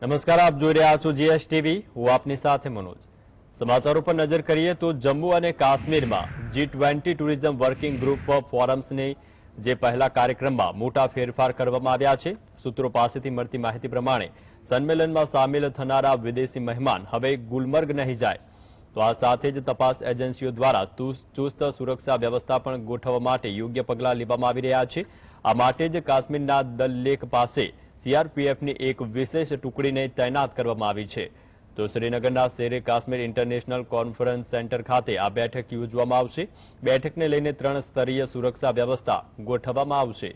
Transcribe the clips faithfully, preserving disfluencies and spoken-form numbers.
નમસ્કાર, આપ જોઈ રહ્યા છો જીએસ ટીવી। હું આપની સાથે મનોજ। સમાચારો પર નજર કરીએ તો જમ્મુ અને કાશ્મીરમાં G twenty tourism working group ફોરમ્સની જે પહેલા કાર્યક્રમમાં મોટા ફેરફાર કરવામાં આવ્યા છે। સૂત્રો પાસેથી મળતી માહિતી પ્રમાણે સંમેલનમાં સામેલ થનારા વિદેશી મહેમાન હવે ગુલમર્ગ નહીં જાય, તો આ સાથે જ તપાસ એજન્સીઓ દ્વારા ચુસ્ત સુરક્ષા વ્યવસ્થા પણ ગોઠવવા માટે યોગ્ય પગલાં લેવામાં આવી રહ્યા છે। આ માટે જ કાશ્મીરના દલ લેક પાસે સીઆરપીએફની એક વિશેષ ટુકડીને તૈનાત કરવામાં આવી છે। તો શ્રીનગરના Sher-e Kashmir international conference centre ખાતે આ બેઠક યોજવામાં આવશે। બેઠકને લઈને ત્રણ સ્તરીય સુરક્ષા વ્યવસ્થા ગોઠવવામાં આવશે।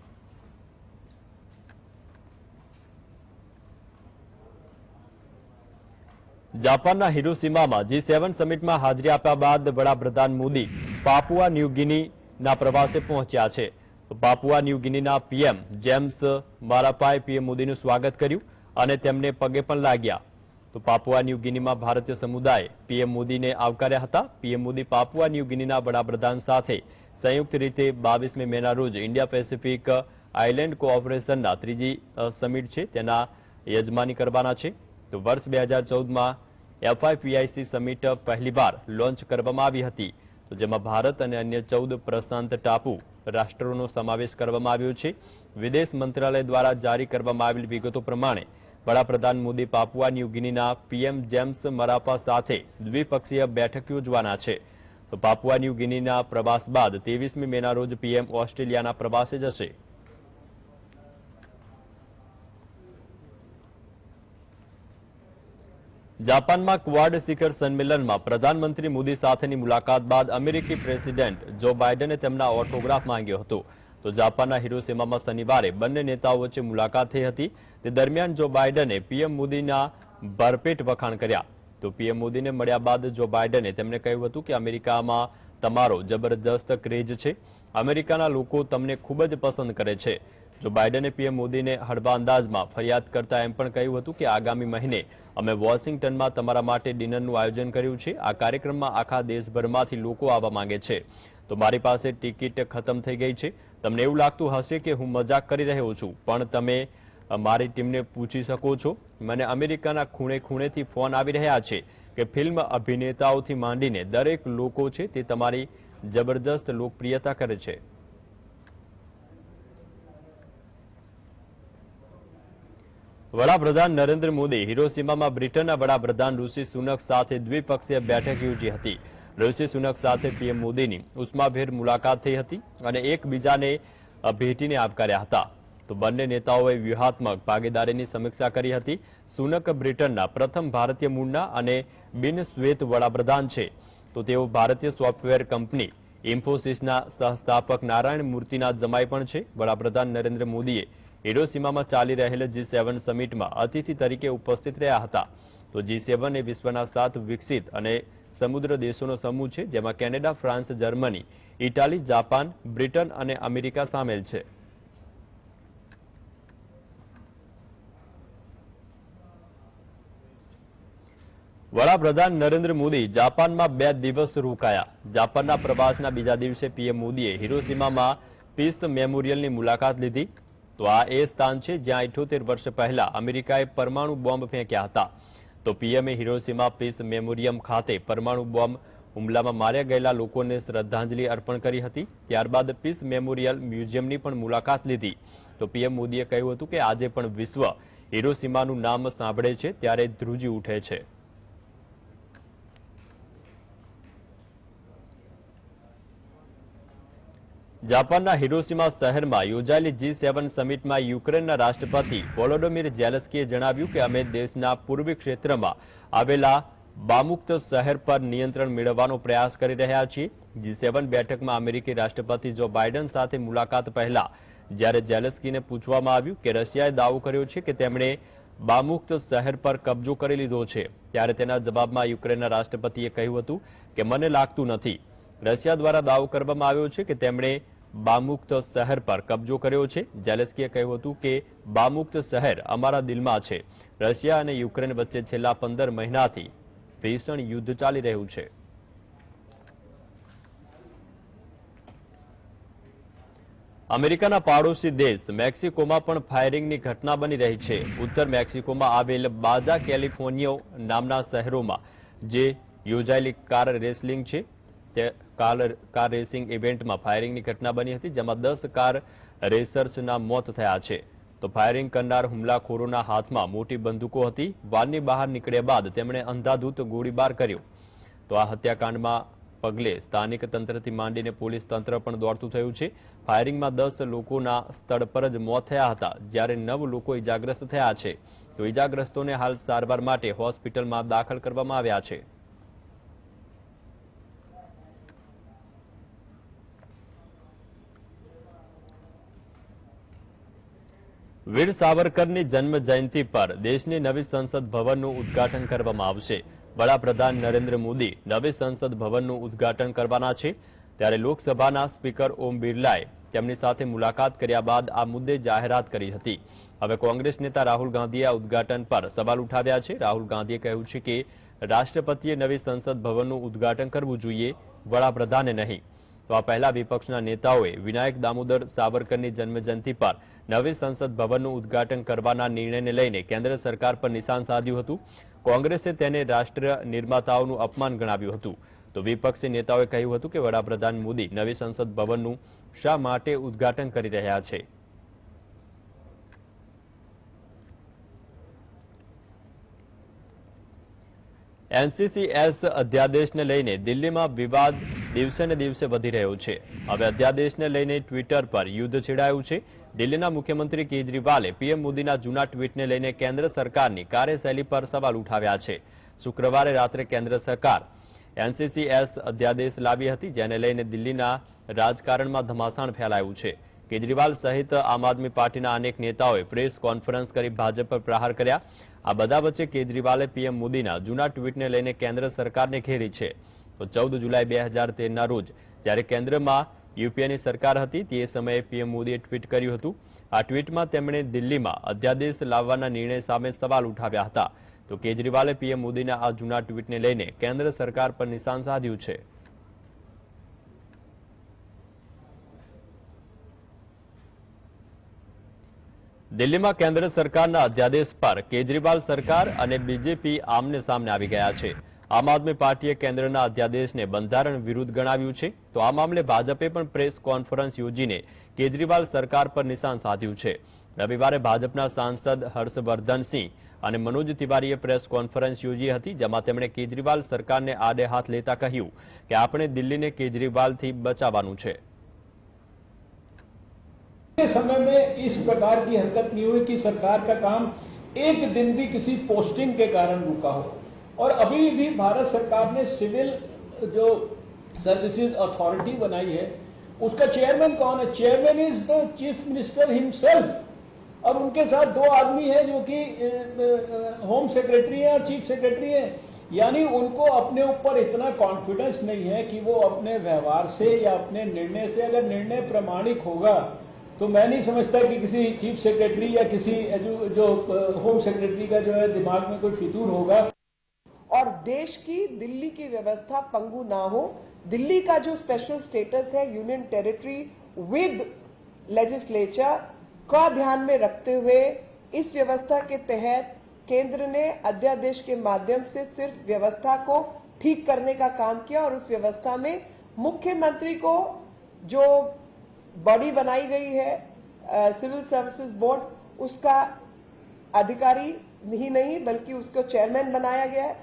જાપાનના હિરોશિમામાં જી સેવન સમિટમાં હાજરી આપ્યા બાદ વડાપ્રધાન મોદી પાપુઆ ન્યૂ ગિનીના પ્રવાસે પહોંચ્યા છે। પાપુઆ ન્યૂ ગિનીના પીએમ જેમ્સ મારાપાએ પીએમ મોદીનું સ્વાગત કર્યું અને તેમને પગે પણ લાગ્યા। તો પાપુઆ ન્યૂ ગિનીમાં ભારતીય સમુદાયે પીએમ મોદીને આવકાર્યા હતા। પીએમ મોદી પાપુઆ ન્યૂ ગિનીના વડાપ્રધાન સાથે સંયુક્ત રીતે બાવીસમી મેના રોજ ઇન્ડિયા પેસિફિક આઇલેન્ડ કોઓપરેશનના ત્રીજી સમિટ છે તેના યજમાની કરવાના છે। તો વર્ષ બે હજાર ચૌદમાં એફઆઈપીઆઈસી સમિટ પહેલીવાર લોન્ચ કરવામાં આવી હતી, તો જેમાં ભારત અને અન્ય ચૌદ પ્રશાંત ટાપુ રાષ્ટ્રોનો સમાવેશ કરવામાં આવ્યો છે। વિદેશ મંત્રાલય દ્વારા જારી કરવામાં આવેલી વિગતો પ્રમાણે વડાપ્રધાન મોદી પાપુઆ ન્યૂ ગિનીના પીએમ જેમ્સ મરાપા સાથે દ્વિપક્ષીય બેઠક યોજવાના છે। તો પાપુઆ ન્યૂ ગિનીના પ્રવાસ બાદ ત્રેવીસમી મેના રોજ પીએમ ઓસ્ટ્રેલિયાના પ્રવાસે જશે। જાપાનમાં ક્વાડ શિખર સંમેલનમાં પ્રધાનમંત્રી મોદી સાથેની મુલાકાત બાદ અમેરિકી પ્રેસિડેન્ટ જો બાઇડને તેમના ઓટોગ્રાફ માંગ્યો હતો। તો જાપાનના હિરોશિમામાં શનિવારે બંને નેતાઓ વચ્ચે મુલાકાત થઈ હતી। તે દરમિયાન જો બાઇડને પીએમ મોદીના ભરપેટ વખાણ કર્યા। તો પીએમ મોદીને મળ્યા બાદ જો બાઇડને તેમને કહ્યું હતું કે અમેરિકામાં તમારો જબરદસ્ત ક્રેઝ છે, અમેરિકાના લોકો તમને ખૂબ જ પસંદ કરે છે। જો બાઇડને પીએમ મોદીને હળવા અંદાજમાં ફરિયાદ કરતા એમ પણ કહ્યું હતું કે આગામી મહિને અમે વોશિંગ્ટનમાં તમારા માટે ડિનરનું આયોજન કર્યું છે। આ કાર્યક્રમમાં આખા દેશભરમાંથી લોકો આવવા માંગે છે, તો મારી પાસે ટિકિટ ખતમ થઈ ગઈ છે। તમને એવું લાગતું હશે કે હું મજાક કરી રહ્યો છું, પણ તમે મારી ટીમને પૂછી શકો છો। મને અમેરિકાના ખૂણે ખૂણેથી ફોન આવી રહ્યા છે કે ફિલ્મ અભિનેતાઓથી માંડીને દરેક લોકો છે તે તમારી જબરદસ્ત લોકપ્રિયતા કરે છે। વડાપ્રધાન નરેન્દ્ર મોદી હિરોશિમામાં બ્રિટનના વડાપ્રધાન ઋષિ સુનક સાથે દ્વિપક્ષીય બેઠક યોજી હતી। ઋષિ સુનક સાથે પીએમ મોદીની ઉષ્માભેર મુલાકાત થઈ હતી અને એકબીજાને ભેટીને આવકાર્યા હતા। તો બંને નેતાઓએ વ્યૂહાત્મક ભાગીદારીની સમીક્ષા કરી હતી। સુનક બ્રિટનના પ્રથમ ભારતીય મૂળના અને બિન શ્વેત વડાપ્રધાન છે। તો તેઓ ભારતીય સોફ્ટવેર કંપની ઇન્ફોસિસના સહસ્થાપક નારાયણ મૂર્તિના જમાઈ પણ છે। વડાપ્રધાન નરેન્દ્ર મોદીએ હિરોશિમામાં ચાલી રહેલ જી સેવન સમિટમાં અતિથિ તરીકે ઉપસ્થિત રહ્યા હતા। તો જી સેવન એ વિશ્વના સાત વિકસિત અને સમુદ્ર દેશોનો સમૂહ છે, જેમાં Canada, France, Germany, Italy, Japan, Britain અને અમેરિકા સામેલ છે। વડાપ્રધાન નરેન્દ્ર મોદી જાપાનમાં બે દિવસ રોકાયા। જાપાનના પ્રવાસના બીજા દિવસે પીએમ મોદીએ હિરોશિમામાં પીસ મેમોરિયલની મુલાકાત લીધી। તો આ એ સ્થાન છે જ્યાં અઠ્યોતેર વર્ષ પહેલા અમેરિકાએ પરમાણુ બોમ્બ ફેંક્યા હતા। તો પીએમએ હિરોશિમા પીસ મેમોરિયમ ખાતે પરમાણુ બોમ્બ હુમલામાં માર્યા ગયેલા લોકોને શ્રદ્ધાંજલિ અર્પણ કરી હતી। ત્યારબાદ પીસ મેમોરિયલ મ્યુઝિયમની પણ મુલાકાત લીધી। તો પીએમ મોદીએ કહ્યું હતું કે આજે પણ વિશ્વ હિરોશિમાનું નામ સાંભળે છે ત્યારે ધ્રુજી ઉઠે છે। જાપાનના હિરોશિમા શહેરમાં યોજાયેલી જી સેવન સમિટમાં યુક્રેનના રાષ્ટ્રપતિ વોલોડોમિર ઝેલેન્સ્કીએ જણાવ્યું કે અમે દેશના પૂર્વી ક્ષેત્રમાં આવેલા બામુક્ત શહેર પર નિયંત્રણ મેળવવાનો પ્રયાસ કરી રહ્યા છીએ। જી સેવન બેઠકમાં અમેરિકી રાષ્ટ્રપતિ જો બાઇડન સાથે મુલાકાત પહેલા જ્યારે ઝેલેન્સ્કીને પૂછવામાં આવ્યું કે રશિયાએ દાવો કર્યો છે કે તેમણે બામુક્ત શહેર પર કબજો કરી લીધો છે, ત્યારે તેના જવાબમાં યુક્રેનના રાષ્ટ્રપતિએ કહ્યું હતું કે મને લાગતું નથી। રશિયા દ્વારા દાવો કરવામાં આવ્યો છે કે તેમણે બામુક્ત શહેર પર કબજો કર્યો છે। ઝેલેન્સ્કીએ કહ્યું હતું કે બામુક્ત શહેર અમારા દિલમાં છે। રશિયા અને યુક્રેન વચ્ચે છેલ્લા પંદર મહિનાથી ભીષણ યુદ્ધ ચાલી રહ્યું છે। અમેરિકાના પાડોશી દેશ મેક્સિકોમાં પણ ફાયરિંગની ઘટના બની રહી છે. ઉત્તર મેક્સિકોમાં આવેલ બાજા કેલિફોર્નિયા નામના શહેરોમાં જે યોજાયેલી કાર રેસલિંગ છે તે કાર રેસિંગ ઇવેન્ટમાં ફાયરિંગની ઘટના બની હતી, જેમાં દસ કાર રેસર્સના મોત થયા છે. તો ફાયરિંગ કરનાર હુમલાખોરોના હાથમાં મોટી બંદૂકો હતી. વાનની બહાર નીકળ્યા બાદ તેમણે અંધાધૂત ગોળીબાર કર્યો. તો આ હત્યાકાંડમાં પગલે સ્થાનિક તંત્રથી માંડીને પોલીસ તંત્ર પણ દોડતું થયું છે. ફાયરિંગમાં દસ લોકોના સ્થળ પર જ મોત થયા હતા, જ્યારે નવ લોકો ઇજાગ્રસ્ત થયા છે. તો ઇજાગ્રસ્તોને હાલ સારવાર માટે હોસ્પિટલમાં દાખલ કરવામાં આવ્યા છે. વીર સાવરકરની જન્મ જયંતિ પર દેશની નવી સંસદ ભવનનું ઉદ્ઘાટન કરવામાં આવશે. વડાપ્રધાન નરેન્દ્ર મોદી નવી સંસદ ભવનનું ઉદ્ઘાટન કરવાના છે, ત્યારે લોકસભાના સ્પીકર ઓમ બિરલાએ તેમની સાથે મુલાકાત કર્યા બાદ આ મુદ્દે જાહેરાત કરી હતી. હવે કોંગ્રેસ નેતા રાહુલ ગાંધીએ આ ઉદ્ઘાટન પર સવાલ ઉઠાવ્યા છે. રાહુલ ગાંધીએ કહ્યું છે કે રાષ્ટ્રપતિએ નવી સંસદ ભવનનું ઉદ્ઘાટન કરવું જોઈએ, વડાપ્રધાને નહીં. તો આ પહેલા વિપક્ષના નેતાઓએ વિનાયક દામોદર સાવરકરની જન્મજયંતિ પર નવી સંસદ ભવનનું ઉદ્ઘાટન કરવાના નિર્ણયને લઈને કેન્દ્ર સરકાર પર નિશાન સાધ્યું હતું. કોંગ્રેસે તેને રાષ્ટ્ર નિર્માતાઓનું અપમાન ગણાવ્યું હતું. તો વિપક્ષી નેતાઓએ કહ્યું હતું કે વડાપ્રધાન મોદી નવી સંસદ ભવનનું શા માટે ઉદ્ઘાટન કરી રહ્યા છે. એનસીસીએસ અધ્યાદેશને લઈને દિલ્હીમાં વિવાદ દિવસે ને દિવસે વધી રહ્યો છે. હવે અધ્યાદેશને લઈને ટ્વિટર પર યુદ્ધ છેડાયું છે. દિલ્હીના મુખ્યમંત્રી કેજરીવાલે પીએમ મોદીના જૂના ટ્વીટને લઈને કેન્દ્ર સરકારની કાર્યશૈલી પર સવાલ ઉઠાવ્યા છે. શુક્રવારે રાત્રે કેન્દ્ર સરકાર એનસીસીએસ અધ્યાદેશ લાવી હતી, જેને લઈને દિલ્હીના રાજકારણમાં ધમાસાણ ફેલાયું છે. કેજરીવાલ સહિત આમ આદમી પાર્ટીના અનેક નેતાઓએ પ્રેસ કોન્ફરન્સ કરી ભાજપ પર પ્રહાર કર્યા. આ બધા વચ્ચે કેજરીવાલે પીએમ મોદીના જૂના ટ્વીટને લઈને કેન્દ્ર સરકારને ઘેરી છે. તો ચૌદ જુલાઈ બે હજાર તેરના રોજ જ્યારે કેન્દ્રમાં યુપીએની સરકાર હતી તે સમયે પીએમ મોદીએ ટ્વીટ કર્યું હતું. આ ટ્વીટમાં તેમણે દિલ્હીમાં અધ્યાદેશ લાવવાના નિર્ણય સામે સવાલ ઉઠાવ્યા હતા. તો કેજરીવાલે પીએમ મોદીના આ જૂના ટ્વીટને લઈને કેન્દ્ર સરકાર પર નિશાન સાધ્યું છે. દિલ્હીમાં કેન્દ્ર સરકારના અધ્યાદેશ પર કેજરીવાલ સરકાર અને બીજેપી આમને સામને આવી ગયા છે. આમ આદમી પાર્ટીએ કેન્દ્રના અધ્યાદેશને બંધારણ વિરુદ્ધ ગણાવ્યું છે. તો આ મામલે ભાજપે પણ પ્રેસ કોન્ફરન્સ યોજીને કેજરીવાલ સરકાર પર નિશાન સાધ્યું છે. રવિવારે ભાજપના સાંસદ હર્ષવર્ધનસિંહ અને મનોજ તિવારીએ પ્રેસ કોન્ફરન્સ યોજી હતી, જેમાં તેમણે કેજરીવાલ સરકારને આડે હાથ લેતા કહ્યું કે આપણે દિલ્હીને કેજરીવાલથી બચાવવાનું છે. समय में इस प्रकार की हरकत नहीं हुई कि सरकार का काम एक दिन भी किसी पोस्टिंग के कारण रुका हो. और अभी भी भारत सरकार ने सिविल जो सर्विसेज अथॉरिटी बनाई है उसका चेयरमैन कौन है? Chairman is the chief minister himself. और उनके साथ दो आदमी हैं जो कि होम सेक्रेटरी हैं और चीफ सेक्रेटरी हैं. यानी उनको अपने ऊपर इतना कॉन्फिडेंस नहीं है कि वो अपने व्यवहार से या अपने निर्णय से, अगर निर्णय प्रामाणिक होगा तो मैं नहीं समझता कि किसी चीफ सेक्रेटरी या किसी जो, जो होम सेक्रेटरी का जो है दिमाग में कोई फितूर होगा. और देश की दिल्ली की व्यवस्था पंगु ना हो. दिल्ली का जो स्पेशल स्टेटस है यूनियन टेरिटरी विद लेजिस्लेचर का ध्यान में रखते हुए इस व्यवस्था के तहत केंद्र ने अध्यादेश के माध्यम से सिर्फ व्यवस्था को ठीक करने का काम किया. और उस व्यवस्था में मुख्यमंत्री को जो बॉडी बनाई गई है सिविल सर्विसेज बोर्ड, उसका अधिकारी ही नहीं बल्कि उसको चेयरमैन बनाया गया है.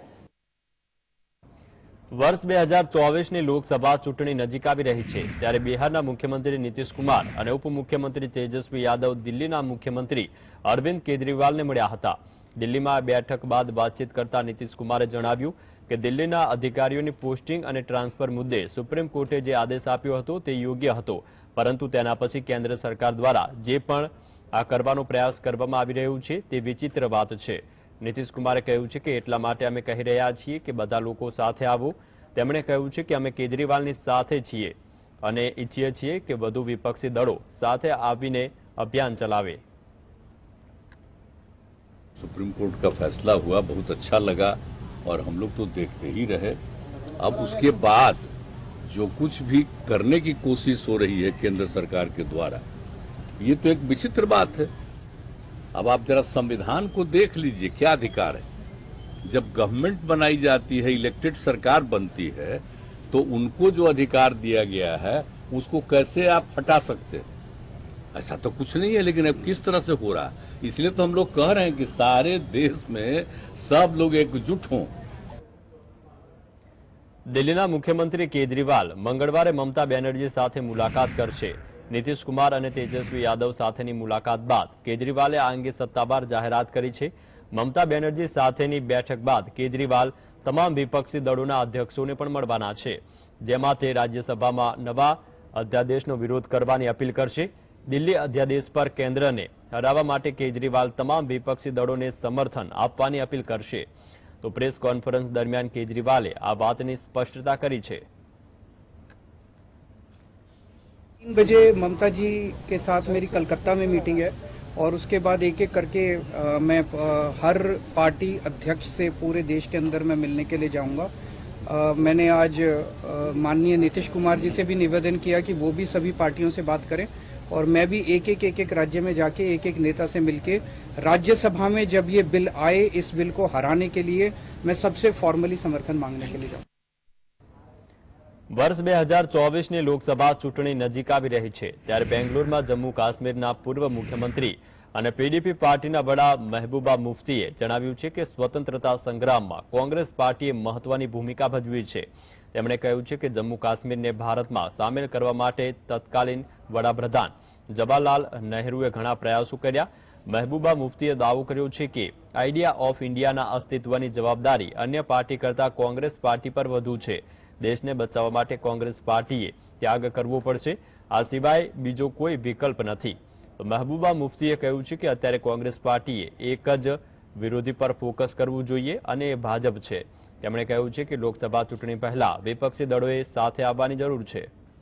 વર્ષ બે હજાર ચોવીસની લોકસભા ચૂંટણી નજીક આવી રહી છે, ત્યારે બિહારના મુખ્યમંત્રી નીતિશ કુમાર અને ઉપમુખ્યમંત્રી તેજસ્વી યાદવ દિલ્હીના મુખ્યમંત્રી અરવિંદ કેજરીવાલને મળ્યા હતા. દિલ્હીમાં બેઠક બાદ વાતચીત કરતા નીતિશ કુમારે જણાવ્યું કે દિલ્હીના અધિકારીઓની પોસ્ટિંગ અને ટ્રાન્સફર મુદ્દે સુપ્રીમ કોર્ટે જે આદેશ આપ્યો હતો તે યોગ્ય હતો, પરંતુ તેના પછી કેન્દ્ર સરકાર દ્વારા જે પણ આ કરવાનો પ્રયાસ કરવામાં આવી રહ્યું છે તે વિચિત્ર વાત છે. નીતિશ કુમારે કહ્યું છે કે એટલા માટે અમે કહી રહ્યા છીએ કે બધા લોકો સાથે આવો. તેમણે કહ્યું છે કે અમે કેજરીવાલની સાથે છીએ અને ઈચ્છીએ છીએ કે વધુ વિપક્ષી દળો સાથે આવીને અભિયાન ચલાવે. सुप्रीम कोर्ट का फैसला हुआ, बहुत अच्छा लगा और हम लोग तो देखते ही रहे. अब उसके बाद जो कुछ भी करने की कोशिश हो रही है केंद्र सरकार के द्वारा, ये तो एक विचित्र बात है। अब आप जरा संविधान को देख लीजिए, क्या अधिकार है। जब गवर्नमेंट बनाई जाती है, इलेक्टेड सरकार बनती है, तो उनको जो अधिकार दिया गया है उसको कैसे आप हटा सकते हैं? ऐसा तो कुछ नहीं है। लेकिन अब किस तरह से हो रहा है, इसलिए तो हम लोग कह रहे हैं कि सारे देश में सब लोग एकजुट हों। દિલ્હીના મુખ્યમંત્રી કેજરીવાલ મંગળવારે મમતા બેનર્જી સાથે મુલાકાત કરશે. નીતિશ કુમાર અને તેજસ્વી યાદવ સાથેની મુલાકાત બાદ કેજરીવાલે આ અંગે સત્તાવાર જાહેરાત કરી છે. મમતા બેનર્જી સાથેની બેઠક બાદ કેજરીવાલ તમામ વિપક્ષી દળોના અધ્યક્ષોને પણ મળવાના છે, જેમાં તે રાજ્યસભામાં નવા અધ્યાદેશનો વિરોધ કરવાની અપીલ કરશે. દિલ્હી અધ્યાદેશ પર કેન્દ્રને હરાવવા માટે કેજરીવાલ તમામ વિપક્ષી દળોને સમર્થન આપવાની અપીલ કરશે. तो प्रेस कॉन्फ्रेंस दरमियान केजरीवाले आ बातनी स्पष्टता करी छे. तीन बजे ममता जी के साथ मेरी कलकत्ता में मीटिंग है और उसके बाद एक एक करके आ, मैं आ, हर पार्टी अध्यक्ष से पूरे देश के अंदर मैं मिलने के लिए जाऊंगा. आ, मैंने आज माननीय नीतीश कुमार जी से भी निवेदन किया कि वो भी सभी पार्टियों से बात करें और मैं भी एक एक एक एक राज्य में जाके एक एक नेता से मिलके राज्यसभा में जब ये बिल आए, इस बिल को हराने के लिए मैं सबसे फॉर्मली समर्थन मांगने के लिए जाऊं. वर्ष બે હજાર ચોવીસ ની લોકસભા ચૂંટણી નજીક આવી રહી છે, ત્યારે બેંગ્લોરમાં જમ્મુ કાશ્મીરના પૂર્વ મુખ્યમંત્રી અને પીડીપી પાર્ટીના વડા મહેબૂબા મુફ્તીએ જણાવ્યું છે કે સ્વતંત્રતા સંગ્રામમાં કોંગ્રેસ પાર્ટીએ મહત્વની ભૂમિકા ભજવી છે. તેમણે કહ્યું છે કે જમ્મુ કાશ્મીરને ભારતમાં સામેલ કરવા માટે તત્કાલીન વડાપ્રધાન જવાહરલાલ નહેરુએ ઘણા પ્રયાસો કર્યા. મહેબૂબા મુફ્તીએ દાવો કર્યો છે કે આઈડિયા ઓફ ઇન્ડિયાના અસ્તિત્વની જવાબદારી અન્ય પાર્ટી કરતા કોંગ્રેસ પાર્ટી પર વધુ છે. દેશને બચાવવા માટે કોંગ્રેસ પાર્ટીએ ત્યાગ કરવો પડશે, આ સિવાય બીજો કોઈ વિકલ્પ નથી. તો મહેબૂબા મુફ્તીએ કહ્યું છે કે અત્યારે કોંગ્રેસ પાર્ટીએ એક જ વિરોધી પર ફોકસ કરવું જોઈએ અને એ ભાજપ છે. તેમણે કહ્યું છે કે લોકસભા ચૂંટણી પહેલા વિપક્ષી દળોએ સાથે આવવાની જરૂર છે.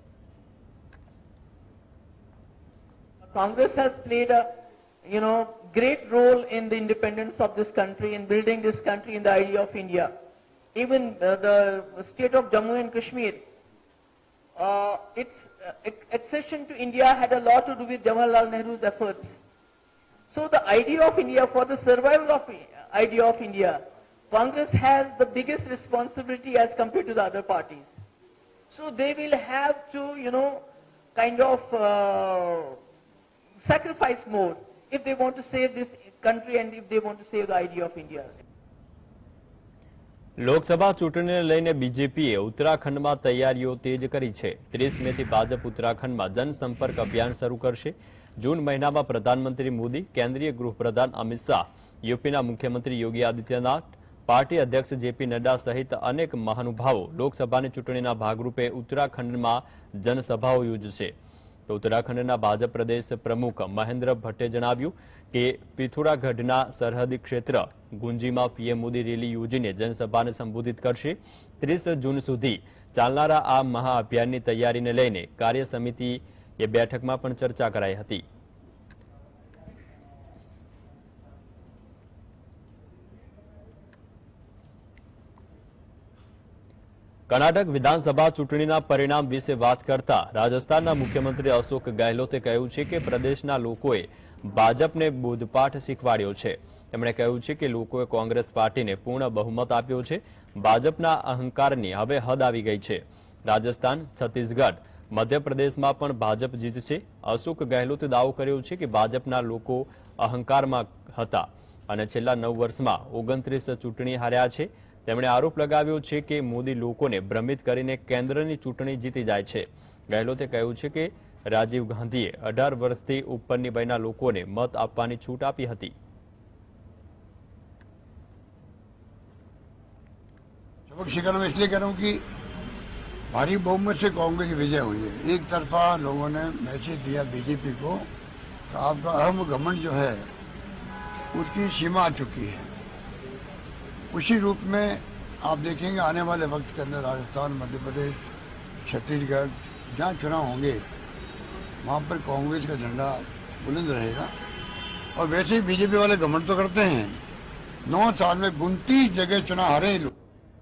Congress has played a you know great role in the independence of this country, in building this country in the idea of India. Even uh, the state of Jammu and Kashmir, uh, its uh, accession to India had a lot to do with Jawaharlal Nehru's efforts. So the idea of India, for the survival of idea of India, Congress has the biggest responsibility as compared to the other parties. So they will have to, you know, kind of uh, sacrifice more if they want to save this country and if they want to save the idea of India. Lok Sabha ચૂંટણીને લઈને બીજેપીએ ઉત્તરાખંડમાં તૈયારીઓ તેજ કરી છે. ત્રીસ મેથી ભાજપ ઉત્તરાખંડમાં જનસંપર્ક અભિયાન શરૂ કરશે. જૂન મહિનામાં પ્રધાનમંત્રી મોદી, કેન્દ્રીય ગૃહપ્રધાન અમિત શાહ, યુપીના મુખ્યમંત્રી યોગી આદિત્યનાથ, પાર્ટી અધ્યક્ષ જેપી નડ્ડા સહિત અનેક મહાનુભાવો લોકસભાની ચૂંટણીના ભાગરૂપે ઉત્તરાખંડમાં જનસભાઓ યોજશે. તો ઉત્તરાખંડના ભાજપ પ્રદેશ પ્રમુખ મહેન્દ્ર ભટ્ટે જણાવ્યું કે પિથોરાગઢના સરહદી ક્ષેત્ર ગુંજીમાં પીએમ મોદી રેલી યોજીને જનસભાને સંબોધિત કરશે. ત્રીસ જૂન સુધી ચાલનારા આ મહાઅભિયાનની તૈયારીને લઈને કાર્ય સમિતિએ બેઠકમાં પણ ચર્ચા કરાઈ હતી. કર્ણાટક વિધાનસભા ચૂંટણીના પરિણામ વિશે વાત કરતા રાજસ્થાનના મુખ્યમંત્રી અશોક ગેહલોતે કહ્યું છે કે પ્રદેશના લોકોએ ભાજપને બોધપાઠ શીખવાડ્યો છે. તેમણે કહ્યું છે કે લોકોએ કોંગ્રેસ પાર્ટીને પૂર્ણ બહુમત આપ્યો છે. ભાજપના અહંકારની હવે હદ આવી ગઈ છે. રાજસ્થાન, છત્તીસગઢ, મધ્યપ્રદેશમાં પણ ભાજપ જીતશે. અશોક ગેહલોતે દાવો કર્યો છે કે ભાજપના લોકો અહંકારમાં હતા અને છેલ્લા નવ વર્ષમાં ઓગણત્રીસ ચૂંટણી હાર્યા છે. તેમણે આરોપ લગાવ્યો છે કે મોદી લોકોને ભ્રમિત કરીને કેન્દ્રની ચૂંટણી જીતી જાય છે. ગેહલોતે કહ્યું છે કે રાજીવ ગાંધીએ અઢાર વર્ષથી ઉપરની વયના લોકોને મત આપવાની છૂટ આપી હતી. सबक शिकार में इसलिए कह रहा हूँ कि भारी बहुमत से कांग्रेस की विजय हुई है. एक तरफा लोगों ने मैसेज दिया बीजेपी को कि आपका अहम घमंड जो है उसकी सीमा आ चुकी है. उसी रूप में आप देखेंगे आने वाले वक्त के अंदर राजस्थान, मध्य प्रदेश, छत्तीसगढ़ जहाँ चुनाव होंगे वहाँ पर कांग्रेस का झंडा बुलंद रहेगा. और वैसे ही बीजेपी वाले घमंड तो करते हैं, नौ साल में उनतीस जगह चुनाव हारे लोग.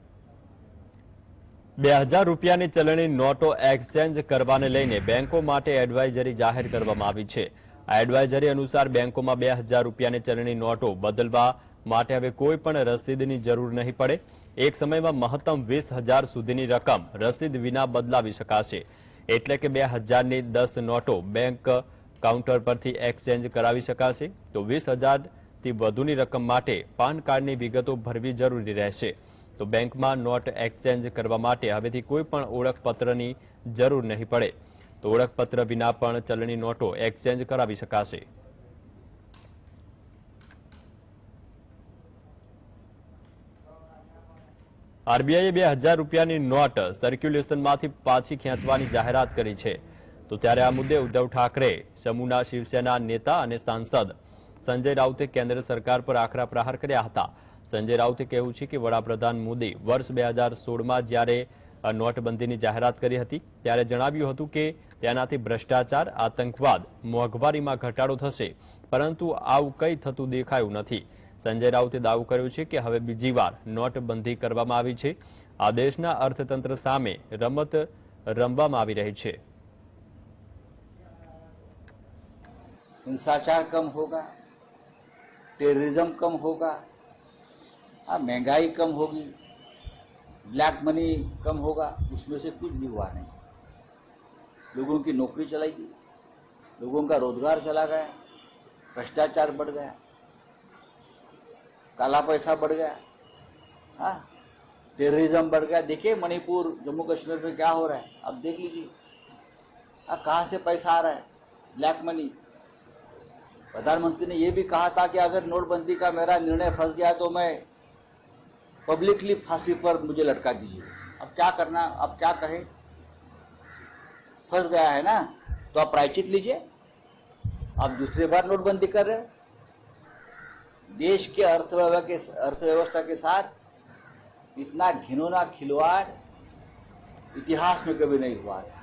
બે હજાર રૂપિયાની ચલણી નોટો એક્સચેન્જ કરવાને લઈને બેંકો માટે એડવાઇઝરી જાહેર કરવામાં આવી છે. આ એડવાઇઝરી અનુસાર બેંકોમાં બે હજાર રૂપિયાની ચલણી નોટો બદલવા માટે હવે કોઈ પણ રસીદની જરૂર નહીં પડે। એક સમયમાં મહત્તમ વીસ હજાર સુધીની રકમ રસીદ વિના બદલાવી શકાશે, એટલે કે બે હજારની દસ નોટો બેંક કાઉન્ટર પરથી એક્સચેન્જ કરાવી શકાશે। તો વીસ હજારથી વધુની રકમ માટે પાન કાર્ડની વિગતો ભરવી જરૂરી રહેશે। તો બેંકમાં નોટ એક્સચેન્જ કરવા માટે હવેથી કોઈ પણ ઓળખપત્રની જરૂર નહીં પડે। તો ઓળખપત્ર વિના પણ ચલણી નોટો એક્સચેન્જ કરાવી શકાશે। આરબીઆઈએ બે હજાર રૂપિયાની નોટ સર્ક્યુલેશનમાંથી પાછી ખેંચવાની જાહેરાત કરી છે। તો ત્યારે આ મુદ્દે ઉદ્ધવ ઠાકરે સમૂહના શિવસેના નેતા અને સાંસદ સંજય રાઉતે કેન્દ્ર સરકાર પર આકરા પ્રહાર કર્યા હતા। સંજય રાઉતે કહ્યું છે કે વડાપ્રધાન મોદી વર્ષ બે હજાર સોળમાં જ્યારે નોટબંધીની જાહેરાત કરી હતી ત્યારે જણાવ્યું હતું કે તેનાથી ભ્રષ્ટાચાર, આતંકવાદ, મોંઘવારીમાં ઘટાડો થશે, પરંતુ આવું કંઈ થતું દેખાયું નથી। સંજય રાઉતે દાવો કર્યો છે કે હવે બીજી વાર નોટબંધી કરવામાં આવી છે। આ દેશના અર્થતંત્ર સામે રમત રમવામાં આવી રહી છે। हिंसाचार कम होगा, टेररिज्म कम होगा, महंगाई कम होगी, ब्लैक मनी कम होगा, उसमें से कुछ भी हुआ नहीं। लोगों की नौकरी चलाई गई, लोगों का रोजगार चला गया, भ्रष्टाचार बढ़ गया, काला पैसा बढ़ गया, हाँ टेररिज्म बढ़ गया। देखिए मणिपुर, जम्मू कश्मीर में क्या हो रहा है, आप देख लीजिए। हाँ कहाँ से पैसा आ रहा है, ब्लैक मनी। प्रधानमंत्री ने यह भी कहा था कि अगर नोटबंदी का मेरा निर्णय फंस गया तो मैं पब्लिकली फांसी पर मुझे लटका दीजिए। अब क्या करना, अब क्या कहें, फंस गया है ना, तो आप प्रायश्चित लीजिए। आप दूसरी बार नोटबंदी कर रहे हो। देश के अर्थव्यवस्था के अर्थव्यवस्था के साथ इतना घिनौना खिलवाड़ इतिहास में कभी नहीं हुआ है।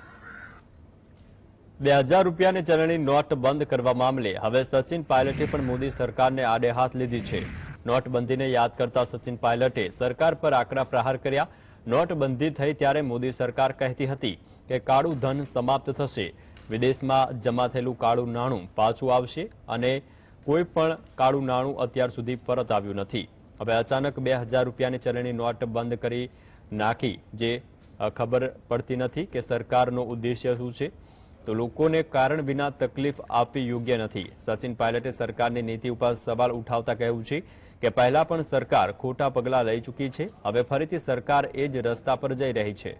બે હજાર રૂપિયાની ચલણી નોટ બંધ કરવા મામલે હવે સચિન પાયલટે પણ મોદી સરકારને આડે હાથ લીધી છે। નોટબંધીને યાદ કરતા સચિન પાયલટે સરકાર પર આકરા પ્રહાર કર્યા। નોટબંધી થઈ ત્યારે મોદી સરકાર કહેતી હતી કે કાળું ધન સમાપ્ત થશે, વિદેશમાં જમા થયેલું કાળું નાણું પાછું આવશે અને કોઈ પણ કાળું નાણું અત્યાર સુધી પરત આવ્યું નથી। હવે અચાનક બે હજાર રૂપિયાની ચલણી નોટ બંધ કરી નાખી, જે ખબર પડતી નથી કે સરકારનો ઉદ્દેશ્ય શું છે। તો લોકોને કારણ વિના તકલીફ આપવી યોગ્ય નથી। સચિન પાયલટે સરકારની નીતિ ઉપર સવાલ ઉઠાવતા કહ્યું છે કે પહેલા પણ સરકાર ખોટા પગલાં લઈ ચૂકી છે, હવે ફરીથી સરકાર એ જ રસ્તા પર જઈ રહી છે।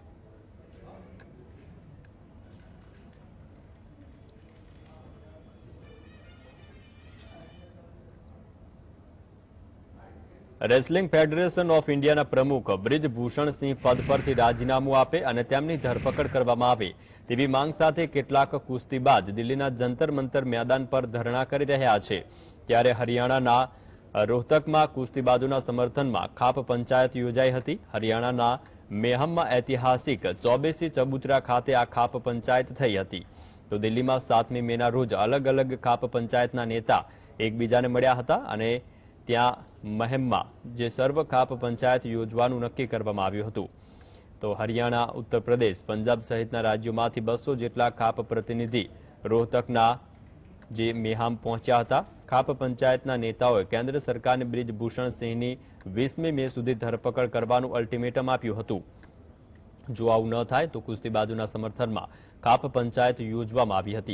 રેસલિંગ ફેડરેશન ઓફ ઇન્ડિયાના પ્રમુખ બ્રિજભૂષણ સિંહ પદ પરથી રાજીનામું આપે અને તેમની ધરપકડ કરવામાં આવે તેવી માંગ સાથે કેટલાક કુસ્તીબાજ દિલ્હીના જંતર મંતર મેદાન પર ધરણા કરી રહ્યા છે। ત્યારે હરિયાણાના રોહતકમાં કુસ્તીબાજોના સમર્થનમાં ખાપ પંચાયત યોજાઈ હતી। હરિયાણાના મેહમમાં ऐतिहासिक ચોબેસી ચબુતરા ખાતે આ ખાપ પંચાયત થઈ હતી। તો દિલ્હીમાં સાતમી મેના રોજ અલગ અલગ ખાપ પંચાયતના નેતા એકબીજાને મળ્યા હતા અને ત્યાં મહેમમાં જે સર્વ ખાપ પંચાયત યોજવાનું નક્કી કરવામાં આવ્યું હતું। તો હરિયાણા, ઉત્તર પ્રદેશ, પંજાબ સહિતના રાજ્યોમાંથી બસો જેટલા ખાપ પ્રતિનિધિ રોહતકના જે મેહામ પહોંચ્યા હતા। ખાપ પંચાયતના નેતાઓએ કેન્દ્ર સરકારને બ્રિજભૂષણ સિંહની વીસમી મે સુધી ધરપકડ કરવાનું અલ્ટિમેટમ આપ્યું હતું। જો આવું ન થાય તો કુસ્તીબાજોના સમર્થનમાં ખાપ પંચાયત યોજવામાં આવી હતી।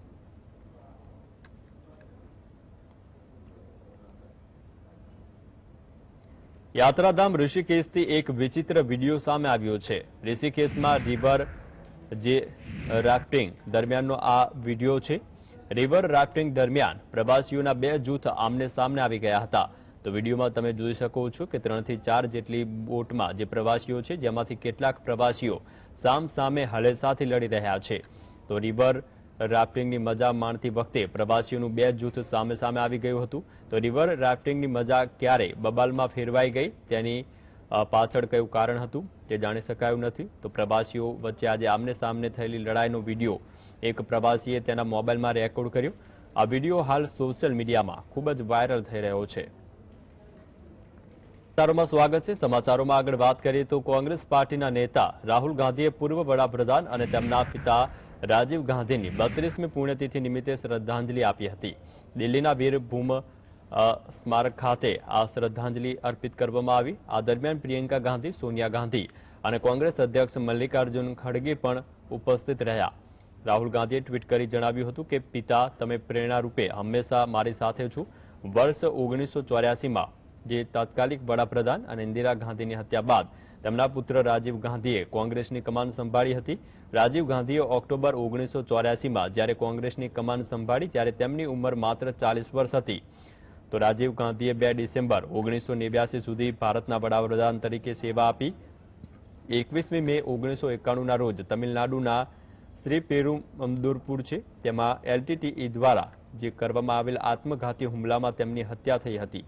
યાત્રાધામ ઋષિકેશથી એક વિચિત્ર વિડીયો સામે આવ્યો છે। ઋષિકેશમાં રિવર જે રાફ્ટિંગ દરમિયાનનો આ વિડીયો છે। રિવર રાફ્ટિંગ દરમિયાન પ્રવાસીઓના બે જૂથ આમને સામને આવી ગયા હતા। તો વિડીયોમાં તમે જોઈ શકો છો કે ત્રણથી ચાર જેટલી બોટમાં જે પ્રવાસીઓ છે, જેમાંથી કેટલાક પ્રવાસીઓ સામ સામે હલેસાથી લડી રહ્યા છે। તો રિવર રાફ્ટિંગની મજા માણતી વખતે પ્રવાસીઓનું બે જૂથ સામે સામે આવી ગયું હતું। તો રિવર રાફ્ટિંગની મજા ક્યારે બબાલમાં ફેરવાઈ ગઈ તેની પાછળ કયું કારણ હતું તે જાણી શકાયું નથી। તો પ્રવાસીઓ વચ્ચે આજે આમને સામને થયેલી લડાઈનો વિડીયો એક પ્રવાસીએ તેના મોબાઈલમાં રેકોર્ડ કર્યો। આ વિડીયો હાલ સોશિયલ મીડિયામાં ખૂબ જ વાયરલ થઈ રહ્યો છે। સમાચારોમાં સ્વાગત છે। સમાચારોમાં આગળ વાત કરીએ તો કોંગ્રેસ પાર્ટીના નેતા રાહુલ ગાંધીએ પૂર્વ વડાપ્રધાન અને તેમના પિતા રાજીવ ગાંધીની બત્રીસમી પુણ્યતિથિ નિમિત્તે શ્રદ્ધાંજલિ આપી હતી. દિલ્હીના વીરભૂમ સ્મારક ખાતે આ શ્રદ્ધાંજલિ અર્પિત કરવામાં આવી. આ દરમિયાન પ્રિયંકા ગાંધી, સોનિયા ગાંધી અને કોંગ્રેસ અધ્યક્ષ મલ્લિકાર્જુન ખડગે પણ ઉપસ્થિત રહ્યા. રાહુલ ગાંધીએ ટ્વીટ કરી જણાવ્યું હતું કે પિતા, તમે પ્રેરણા રૂપે હંમેશા મારી સાથે છો. વર્ષ ઓગણીસો ચોર્યાસીમાં જે તાત્કાલિક વડાપ્રધાન અને ઇન્દિરા ગાંધીની હત્યા બાદ તેમના પુત્ર રાજીવ ગાંધીએ કોંગ્રેસની કમાન સંભાળી હતી. રાજીવ ગાંધીએ ઓક્ટોબર ઓગણીસો ચોર્યાસીમાં જ્યારે કોંગ્રેસની કમાન સંભાળી ત્યારે તેમની ઉંમર માત્ર ચાલીસ વર્ષ હતી. તો રાજીવ ગાંધીએ બે ડિસેમ્બર ઓગણીસો નેવ્યાસી સુધી ભારતના વડાપ્રધાન તરીકે સેવા આપી. એકવીસમી મે ઓગણીસો એકાણુંના રોજ તમિલનાડુના શ્રી પેરુમદુરપુર છે તેમાં એલટીટીઈ દ્વારા જે કરવામાં આવેલ આત્મઘાતી હુમલામાં તેમની હત્યા થઈ હતી.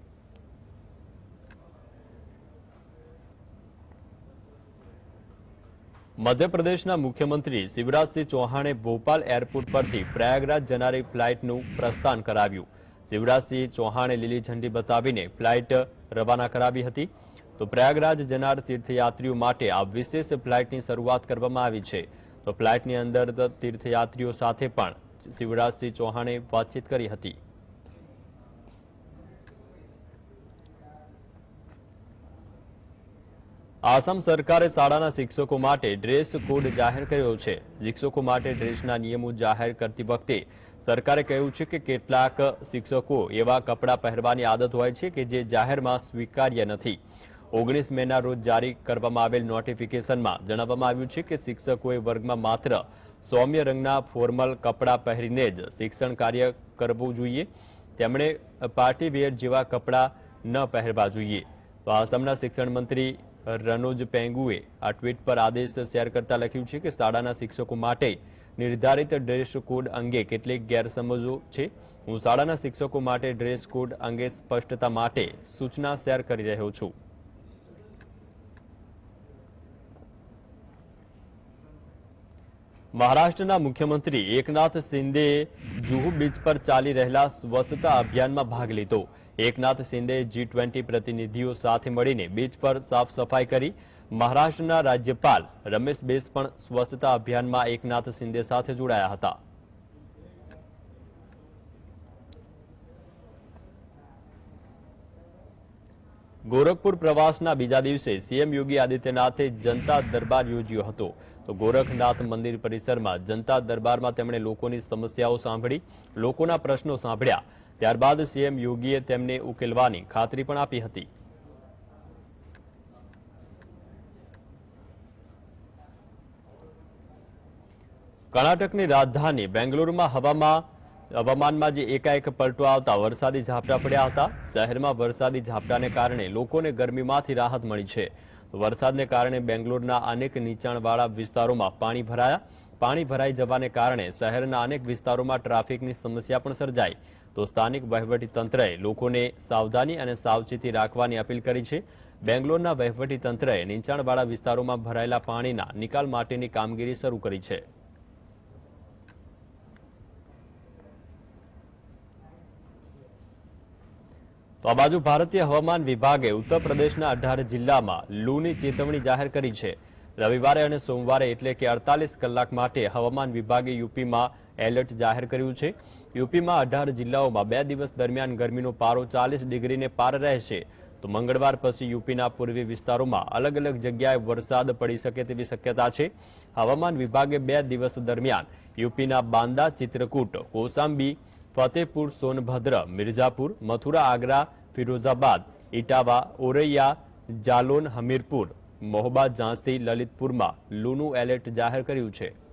મધ્યપ્રદેશના મુખ્યમંત્રી શિવરાજસિંહ ચૌહાણે ભોપાલ એરપોર્ટ પરથી પ્રયાગરાજ જનારી ફ્લાઇટનું પ્રસ્થાન કરાવ્યું. શિવરાજસિંહ ચૌહાણે લીલી ઝંડી બતાવીને ફ્લાઇટ રવાના કરાવી હતી. તો પ્રયાગરાજ જનાર તીર્થયાત્રીઓ માટે આ વિશેષ ફ્લાઇટની શરૂઆત કરવામાં આવી છે. તો ફ્લાઇટની અંદર તીર્થયાત્રીઓ સાથે પણ શિવરાજસિંહ ચૌહાણે વાતચીત કરી હતી. આસામ સરકારે શાળાના શિક્ષકો માટે ડ્રેસ કોડ જાહેર કર્યો છે. શિક્ષકો માટે ડ્રેસના નિયમો જાહેર કરતી વખતે સરકારે કહ્યું છે કે કેટલાક શિક્ષકો એવા કપડાં પહેરવાની આદત હોય છે કે જે જાહેરમાં સ્વીકાર્ય નથી. ઓગણીસ મેના રોજ જારી કરવામાં આવેલ નોટિફિકેશનમાં જણાવવામાં આવ્યું છે કે શિક્ષકોએ વર્ગમાં માત્ર સૌમ્ય રંગના ફોર્મલ કપડાં પહેરીને જ શિક્ષણ કાર્ય કરવું જોઈએ. તેમણે પાર્ટી વેર જેવા કપડાં ન પહેરવા જોઈએ. તો આસામના શિક્ષણ મંત્રી રનોજ પેંગુએ આ ટ્વીટ પર આદેશ શેર કરતા લખ્યું છે કે શાળાના શિક્ષકો માટે નિર્ધારિત ડ્રેસ કોડ અંગે કેટલીક ગેરસમજો છે. હું શાળાના શિક્ષકો માટે ડ્રેસ કોડ અંગે સ્પષ્ટતા માટે સૂચના શેર કરી રહ્યો છું. મહારાષ્ટ્રના મુખ્યમંત્રી એકનાથ શિંદેએ જુહુ બીચ પર ચાલી રહેલા સ્વચ્છતા અભિયાનમાં ભાગ લીધો. એકનાથ શિંદેએ જી ટ્વેન્ટી પ્રતિનિધિઓ સાથે મળીને બીચ પર સાફ સફાઈ કરી. મહારાષ્ટ્રના રાજ્યપાલ રમેશ બેસ પણ સ્વચ્છતા અભિયાનમાં એકનાથ શિંદે સાથે જોડાયા હતા. ગોરખપુર પ્રવાસના બીજા દિવસે સીએમ યોગી આદિત્યનાથે જનતા દરબાર યોજ્યો હતો. તો ગોરખનાથ મંદિર પરિસરમાં જનતા દરબારમાં તેમણે લોકોની સમસ્યાઓ સાંભળી, લોકોના પ્રશ્નો સાંભળ્યા. ત્યારબાદ સીએમ યોગીએ તેમને ઉકેલવાની ખાતરી પણ આપી હતી. કર્ણાટકની રાજધાની બેંગલુરુમાં હવામાં હવામાનમાં જે એકાએક પલટો આવતા વરસાદી ઝાપટા પડ્યા હતા. શહેરમાં વરસાદી ઝાપટાને કારણે લોકોને ગરમીમાંથી રાહત મળી છે. વરસાદને કારણે બેંગ્લોરના અનેક નીચાણવાળા વિસ્તારોમાં પાણી ભરાયા. પાણી ભરાઈ જવાને કારણે શહેરના અનેક વિસ્તારોમાં ટ્રાફિકની સમસ્યા પણ સર્જાઈ. તો સ્થાનિક વહીવટીતંત્રએ લોકોને સાવધાની અને સાવચેતી રાખવાની અપીલ કરી છે. બેંગ્લોરના વહીવટીતંત્રએ નીચાણવાળા વિસ્તારોમાં ભરાયેલા પાણીના નિકાલ માટેની કામગીરી શરૂ કરી છે. તો આ બાજુ ભારતીય હવામાન વિભાગે ઉત્તર પ્રદેશના અઢાર જિલ્લામાં લૂની ચેતવણી જાહેર કરી છે. રવિવારે અને સોમવારે એટલે કે અડતાલીસ કલાક માટે હવામાન વિભાગે યુપીમાં એલર્ટ જાહેર કર્યું છે. યુપીમાં અઢાર જિલ્લાઓમાં બે દિવસ દરમિયાન ગરમીનો પારો ચાલીસ ડિગ્રીને પાર રહેશે. તો મંગળવાર પછી યુપીના પૂર્વી વિસ્તારોમાં અલગ અલગ જગ્યાએ વરસાદ પડી શકે તેવી શક્યતા છે. હવામાન વિભાગે બે દિવસ દરમિયાન યુપીના બાંદા, ચિત્રકૂટ, કોસાંબી, ફતેપુર, સોનભદ્ર, મિર્ઝાપુર, મથુરા, આગ્રા, ફિરોઝાબાદ, ઇટાવા, ઓરૈયા, જાલોન, હમીરપુર, મહોબા, ઝાંસી, લલિતપુરમાં લૂનું એલર્ટ જાહેર કર્યું છે.